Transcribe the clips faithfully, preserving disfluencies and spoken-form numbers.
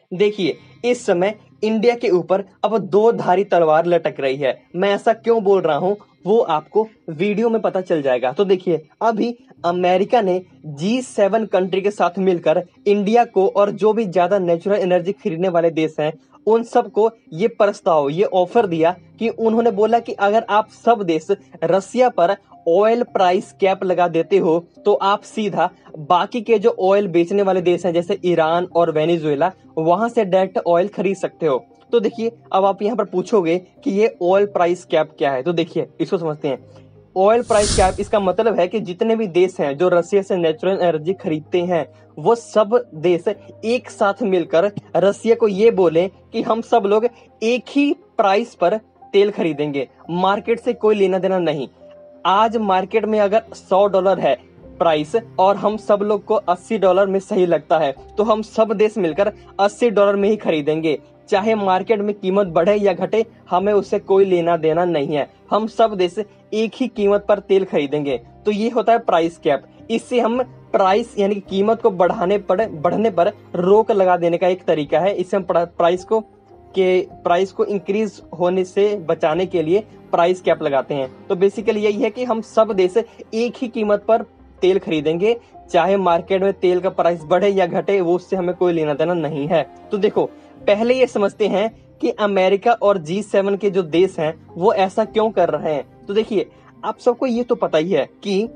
देखिए, इस समय इंडिया के ऊपर अब दो धारी तलवार लटक रही है। मैं ऐसा क्यों बोल रहा हूं वो आपको वीडियो में पता चल जाएगा। तो देखिए, अभी अमेरिका ने जी सेवन कंट्री के साथ मिलकर इंडिया को और जो भी ज्यादा नेचुरल एनर्जी खरीदने वाले देश हैं उन सबको ये प्रस्ताव, ये ऑफर दिया कि उन्होंने बोला कि अगर आप सब देश रसिया पर ऑयल प्राइस कैप लगा देते हो तो आप सीधा बाकी के जो ऑयल बेचने वाले देश हैं जैसे ईरान और वेनेजुएला, वहां से डायरेक्ट ऑयल खरीद सकते हो। तो देखिए, अब आप यहाँ पर पूछोगे कि ये ऑयल प्राइस कैप क्या है, तो देखिए इसको समझते हैं। ऑयल प्राइस कैप, इसका मतलब है कि जितने भी देश हैं जो रसिया से नेचुरल एनर्जी खरीदते हैं वो सब देश एक साथ मिलकर रसिया को ये बोले कि हम सब लोग एक ही प्राइस पर तेल खरीदेंगे, मार्केट से कोई लेना देना नहीं। आज मार्केट में अगर सौ डॉलर है प्राइस और हम सब लोग को अस्सी डॉलर में सही लगता है तो हम सब देश मिलकर अस्सी डॉलर में ही खरीदेंगे, चाहे मार्केट में कीमत बढ़े या घटे, हमें उससे कोई लेना देना नहीं है। हम सब देश एक ही कीमत पर तेल खरीदेंगे। तो ये होता है प्राइस कैप। इससे हम प्राइस यानी कि कीमत को बढ़ाने पर बढ़ने पर रोक लगा देने का एक तरीका है। इससे हम प्राइस को के प्राइस को इंक्रीज होने से बचाने के लिए प्राइस कैप लगाते हैं। तो बेसिकली यही है कि हम सब देश एक ही कीमत पर तेल खरीदेंगे, चाहे मार्केट में तेल का प्राइस बढ़े या घटे, वो उससे हमें कोई लेना देना नहीं है। तो देखो, पहले ये समझते हैं कि अमेरिका और जी सेवन के जो देश हैं वो ऐसा क्यों कर रहे हैं। तो देखिए, आप सबको ये तो पता ही है कि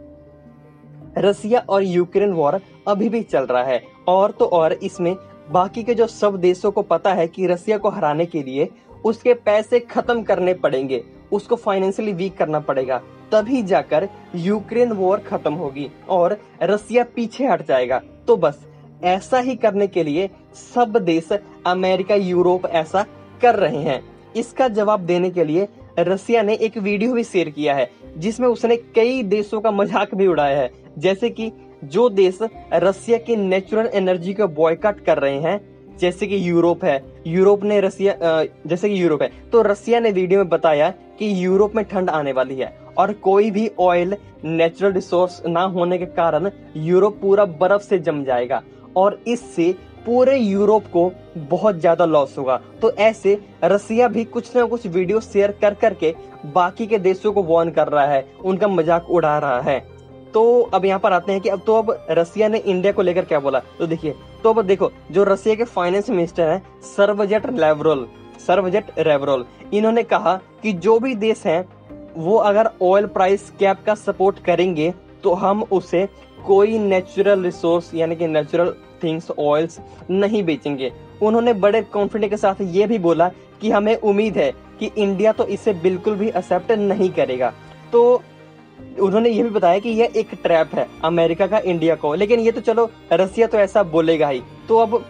रसिया और यूक्रेन वॉर अभी भी चल रहा है, और तो और इसमें बाकी के जो सब देशों को पता है कि रसिया को हराने के लिए उसके पैसे खत्म करने पड़ेंगे, उसको फाइनेंशियली वीक करना पड़ेगा, तभी जाकर यूक्रेन वॉर खत्म होगी और रसिया पीछे हट जाएगा। तो बस ऐसा ही करने के लिए सब देश, अमेरिका, यूरोप ऐसा कर रहे हैं। इसका जवाब देने के लिए रसिया ने एक वीडियो भी शेयर किया है जिसमें उसने कई देशों का मजाक भी उड़ाया है। जैसे कि जो देश रसिया की नेचुरल एनर्जी को बॉयकॉट कर रहे हैं, जैसे कि यूरोप है, यूरोप ने रसिया जैसे कि यूरोप है तो रसिया ने वीडियो में बताया कि यूरोप में ठंड आने वाली है और कोई भी ऑयल, नेचुरल रिसोर्स ना होने के कारण यूरोप पूरा बर्फ से जम जाएगा और इससे पूरे यूरोप को बहुत ज्यादा लॉस होगा। तो ऐसे रसिया भी कुछ ना कुछ वीडियो शेयर कर करके बाकी के देशों को वार्न कर रहा है, उनका मजाक उड़ा रहा है। तो अब यहाँ पर आते हैं कि अब तो अब रसिया ने इंडिया को लेकर क्या बोला। तो देखिए, तो अब देखो, जो रसिया के फाइनेंस मिनिस्टर हैं सर्वजेट लेवरोल सर्वजेट रेवरोल इन्होंने कहा कि जो भी देश हैं वो अगर ऑयल प्राइस कैप का सपोर्ट करेंगे तो हम उसे कोई नेचुरल रिसोर्स यानी कि नेचुरल थिंग्स, ऑयल्स नहीं बेचेंगे। उन्होंने बड़े कॉन्फिडेंस के साथ ये भी बोला कि हमें उम्मीद है कि इंडिया तो इसे बिल्कुल भी एक्सेप्ट नहीं करेगा। तो उन्होंने ये भी बताया कि यह एक ट्रैप है अमेरिका का इंडिया को, लेकिन ये तो चलो रसिया तो ऐसा बोलेगा ही। तो अब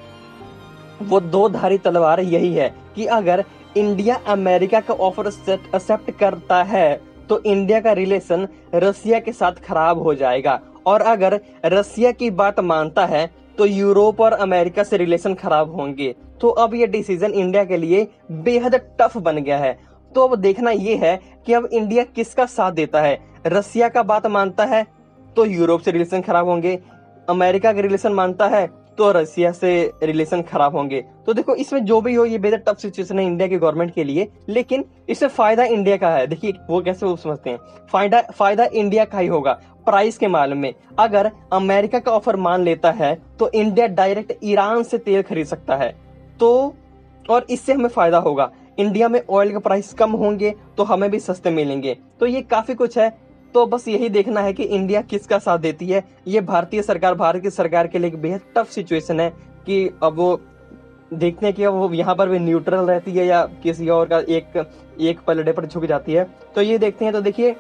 वो दो धारी तलवार यही है कि अगर इंडिया अमेरिका का ऑफर एक्सेप्ट करता है तो इंडिया का रिलेशन रसिया के साथ खराब हो जाएगा, और अगर रसिया की बात मानता है तो यूरोप और अमेरिका से रिलेशन खराब होंगे। तो अब ये डिसीजन इंडिया के लिए बेहद टफ बन गया है। तो अब देखना ये है कि अब इंडिया किसका साथ देता है। रसिया का बात मानता है तो यूरोप से रिलेशन खराब होंगे, अमेरिका का रिलेशन मानता है तो रसिया से रिलेशन खराब होंगे। तो देखो, इसमें जो भी हो ये बेहद टफ सिचुएशन है इंडिया के गवर्नमेंट के लिए, लेकिन इससे फायदा इंडिया का है। देखिए वो कैसे वो समझते हैं, फायदा फायदा इंडिया का ही होगा प्राइस के मामले में। अगर अमेरिका का ऑफर मान लेता है तो इंडिया डायरेक्ट ईरान से तेल खरीद सकता है, तो और इससे हमें फायदा होगा। इंडिया में ऑयल के प्राइस कम होंगे तो हमें भी सस्ते मिलेंगे। तो ये काफी कुछ है। तो बस यही देखना है कि इंडिया किसका साथ देती है। ये भारतीय सरकार भारत की सरकार के लिए एक बेहद टफ सिचुएशन है कि अब वो देखते हैं कि अब वो यहाँ पर भी न्यूट्रल रहती है या किसी और का एक एक पलड़े पर झुक जाती है। तो ये देखते हैं। तो देखिए,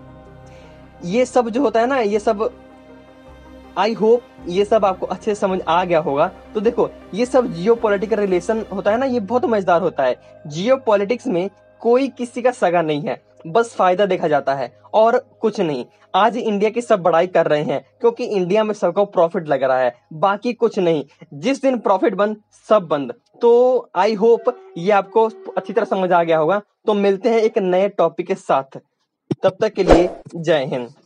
ये सब जो होता है ना, ये सब आई होप ये सब आपको अच्छे से समझ आ गया होगा। तो देखो, ये सब जियो पॉलिटिकल रिलेशन होता है ना, ये बहुत मजेदार होता है। जियो पॉलिटिक्स में कोई किसी का सगा नहीं है, बस फायदा देखा जाता है और कुछ नहीं। आज इंडिया की सब बड़ाई कर रहे हैं क्योंकि इंडिया में सबको प्रॉफिट लग रहा है, बाकी कुछ नहीं। जिस दिन प्रॉफिट बंद सब बंद। तो आई होप ये आपको अच्छी तरह समझ आ गया होगा। तो मिलते हैं एक नए टॉपिक के साथ, तब तक के लिए जय हिंद।